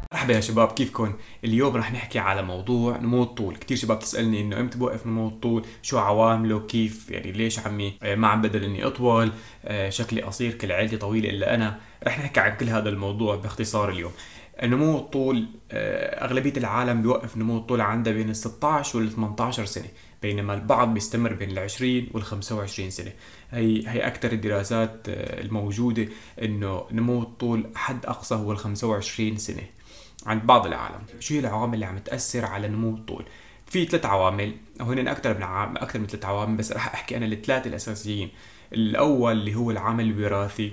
مرحبا يا شباب، كيفكن؟ اليوم رح نحكي على موضوع نمو الطول. كتير شباب تسألني انه امتى بوقف نمو الطول، شو عوامله، كيف يعني ليش عمي ما عم بدل اني اطول، شكلي قصير، كل عيلتي طويلة الا انا. رح نحكي عن كل هذا الموضوع باختصار اليوم. نمو الطول، اغلبية العالم بيوقف نمو الطول عندها بين ال 16 وال 18 سنة، بينما البعض بيستمر بين ال 20 وال 25 سنة. هي اكثر الدراسات الموجودة انه نمو الطول حد اقصى هو ال 25 سنة عند بعض العالم. شو هي العوامل اللي عم تأثر على نمو الطول؟ في ثلاث عوامل، وهن أكثر من ثلاث عوامل، بس راح أحكي أنا الثلاثة الأساسيين. الأول اللي هو العامل الوراثي،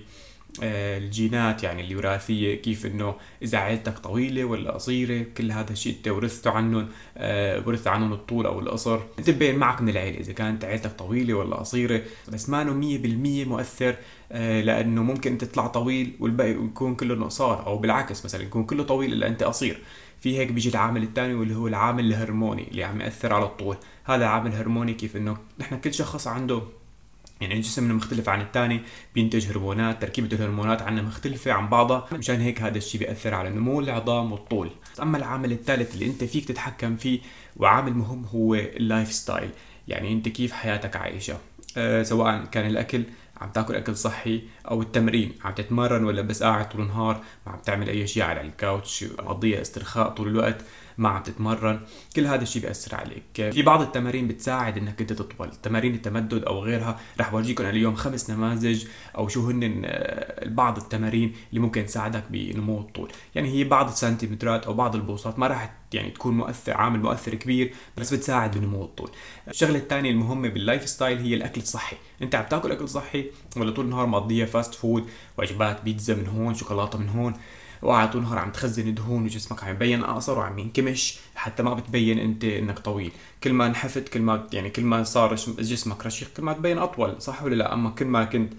الجينات يعني الوراثية، كيف انه اذا عيلتك طويلة ولا قصيرة، كل هذا الشيء انت ورثته عنهم، ورثت عنهم الطول او القصر. بتبين معك من العيلة اذا كانت عيلتك طويلة ولا قصيرة، بس ما انه 100% مؤثر، لانه ممكن انت تطلع طويل والباقي يكون كله قصار، او بالعكس مثلا يكون كله طويل الا انت قصير. في هيك بيجي العامل الثاني واللي هو العامل الهرموني اللي عم يأثر على الطول. هذا عامل هرموني، كيف انه نحن كل شخص عنده يعني جسمنا مختلف عن الثاني، بينتج هرمونات، تركيبة الهرمونات عنا مختلفة عن بعضها، مشان هيك هذا الشيء بيأثر على نمو العظام والطول. أما العامل الثالث اللي أنت فيك تتحكم فيه وعامل مهم هو اللايف ستايل، يعني أنت كيف حياتك عايشة، سواء كان الأكل، عم تاكل اكل صحي، او التمرين، عم تتمرن ولا بس قاعد طول النهار ما عم تعمل اي شيء على الكاوتش، مقضيها استرخاء طول الوقت، ما عم تتمرن. كل هذا الشيء بيأثر عليك. في بعض التمارين بتساعد انك انت تطول، تمارين التمدد او غيرها. رح بورجيكم اليوم 5 نماذج او شو هن بعض التمارين اللي ممكن تساعدك بنمو الطول. يعني هي بعض السنتيمترات او بعض البوصات، ما راح يعني تكون عامل مؤثر كبير، بس بتساعد بنمو الطول. الشغله الثانيه المهمه باللايف ستايل هي الاكل الصحي. انت عم تاكل اكل صحي ولا طول النهار مقضيها فاست فود، وجبات بيتزا من هون، شوكولاته من هون، وقاعد طول النهار عم تخزن دهون، وجسمك عم يبين اقصر وعم ينكمش حتى ما بتبين انت انك طويل. كل ما نحفت، كل ما صار جسمك رشيق، كل ما تبين اطول، صح ولا لا؟ اما كل ما كنت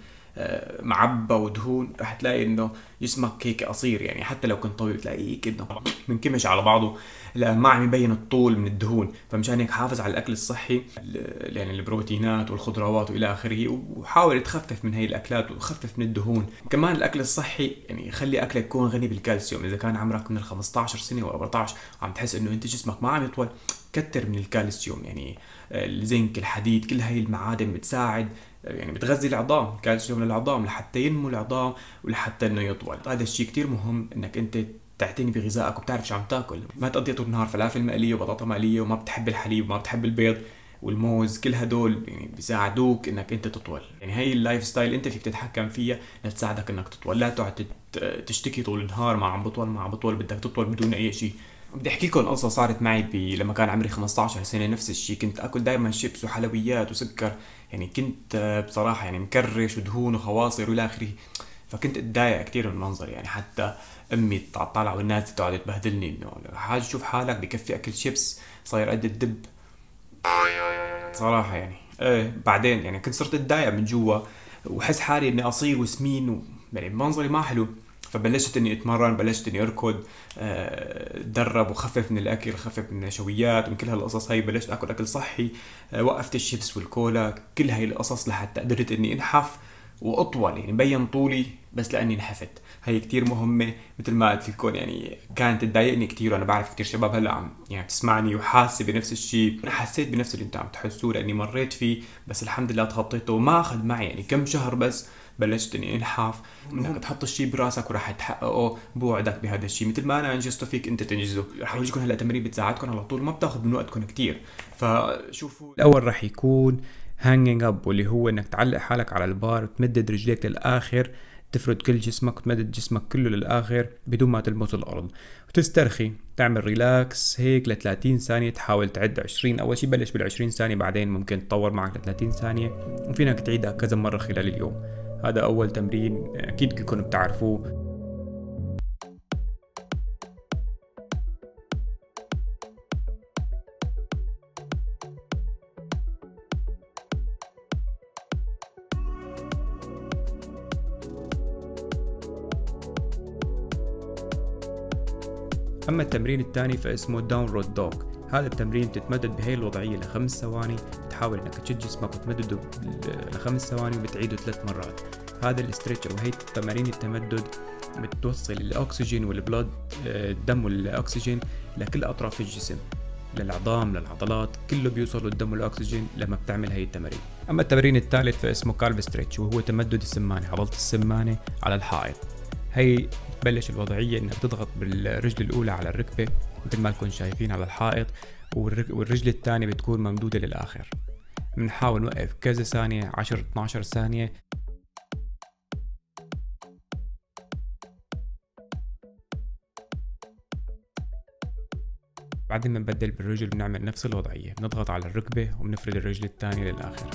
معبى ودهون، رح تلاقي انه جسمك هيك قصير، يعني حتى لو كنت طويل تلاقيه انه منكمش على بعضه، لان ما عم يبين الطول من الدهون. فمشان هيك حافظ على الاكل الصحي، يعني البروتينات والخضروات والى اخره، وحاول تخفف من هي الاكلات وخفف من الدهون. كمان الاكل الصحي يعني خلي اكلك يكون غني بالكالسيوم. اذا كان عمرك من ال 15 سنه و 14 وعم تحس انه انت جسمك ما عم يطول، كتر من الكالسيوم، يعني الزنك، الحديد، كل هاي المعادن بتساعد، يعني بتغذي العظام، كالسيوم للعظام لحتى ينمو العظام ولحتى انه يطول. هذا الشيء كتير مهم انك انت تعتني بغذائك وبتعرف شو عم تاكل، ما تقضي طول النهار فلافل مقليه وبطاطا مقليه وما بتحب الحليب وما بتحب البيض والموز. كل هدول يعني بيساعدوك انك انت تطول. يعني هي اللايف ستايل انت فيك تتحكم فيها لتساعدك انك تطول. لا تقعد تشتكي طول النهار ما عم بطول ما عم بطول، بدك تطول بدون اي شيء. بدي احكي لكم قصه صارت معي لما كان عمري 15 سنه. نفس الشيء، كنت اكل دائما شيبس وحلويات وسكر، يعني كنت بصراحه يعني مكرش ودهون وخواصر والى اخره. فكنت اتضايق كثير من المنظر، يعني حتى امي تطلع والناس تقعد تبهدلني انه حاج شوف حالك بكفي اكل شيبس صاير قد الدب صراحه. يعني بعدين يعني كنت صرت اتضايق من جوا وحس حالي اني قصير وسمين يعني منظري ما حلو. فبلشت اني اتمرن، بلشت اني اركض، اتدرب وخفف من الاكل، خفف من النشويات ومن كل هالقصص هاي. بلشت اكل اكل صحي، وقفت الشيبس والكولا، كل هاي القصص لحتى قدرت اني انحف واطول، يعني بين طولي بس لاني نحفت. هي كتير مهمة. مثل ما قلت لكم يعني كانت تضايقني كتير، وانا بعرف كتير شباب هلا عم يعني تسمعني وحاسة بنفس الشيء. انا حسيت بنفس اللي انتم عم تحسوه لاني مريت فيه، بس الحمد لله تخطيته وما اخذ معي يعني كم شهر بس بلشت اني انحاف. انك تحط الشيء براسك وراح تحققه، بوعدك بهذا الشيء مثل ما انا انجزته فيك انت تنجزه. رح اورجيكم هلا تمارين بتساعدكم على طول، ما بتاخذ من وقتكم كتير. فشوفوا، الاول رح يكون هانجينج اب، واللي هو انك تعلق حالك على البار، تمدد رجليك للاخر، تفرد كل جسمك وتمدد جسمك كله للاخر بدون ما تلمس الارض، وتسترخي، تعمل ريلاكس هيك ل 30 ثانيه. تحاول تعد 20، اول شيء بلش بال 20 ثانيه، بعدين ممكن تطور معك ل 30 ثانيه، وفينك تعيدها كذا مره خلال اليوم. هذا اول تمرين اكيد كلكم بتعرفوه. اما التمرين الثاني فاسمه داون رود دوغ. هذا التمرين بتتمدد بهي الوضعية ل5 ثواني، تحاول انك تشد جسمك وتمدده ل5 ثواني وبتعيده 3 مرات. هذا الاسترتش او هي تمارين التمدد بتوصل الأكسجين والبلد، الدم والأكسجين لكل أطراف الجسم، للعظام للعضلات، كله بيوصل الدم والأكسجين لما بتعمل هاي التمارين. أما التمرين الثالث فاسمه كالف ستريتش، وهو تمدد السمانة، عضلة السمانة على الحائط. هي تبلش الوضعية إنك تضغط بالرجل الأولى على الركبة مثل ما لكم شايفين على الحائط، والرجل الثانية بتكون ممدودة للآخر. بنحاول نوقف كذا ثانية، 10-12 ثانية. بعدين بنبدل بالرجل، بنعمل نفس الوضعية، بنضغط على الركبة وبنفرد الرجل الثانية للآخر.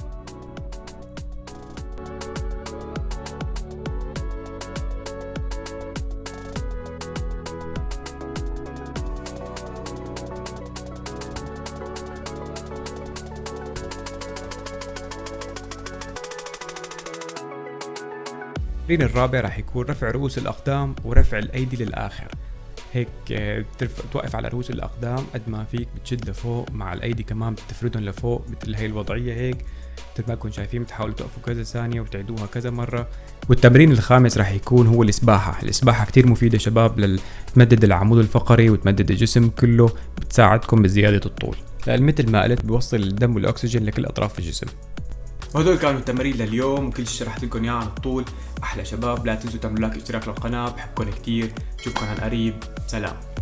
التمرين الرابع راح يكون رفع رؤوس الأقدام ورفع الأيدي للآخر. هيك توقف على رؤوس الأقدام قد ما فيك، بتشد لفوق، مع الأيدي كمان بتفردهم لفوق مثل هي الوضعية هيك مثل ما كنتم شايفين. بتحاولوا توقفوا كذا ثانية وتعيدوها كذا مرة. والتمرين الخامس راح يكون هو السباحة. السباحة كتير مفيدة شباب، تمدد العمود الفقري وتمدد الجسم كله، بتساعدكم بزيادة الطول، لأن مثل ما قلت بيوصل الدم والأكسجين لكل أطراف الجسم. وهدول كانوا التمارين لليوم، وكل شيء شرحت لكم اياه عن الطول. احلى شباب، لا تنسوا تعملوا اشتراك للقناه، بحبكم كتير، بشوفكم عن قريب، سلام.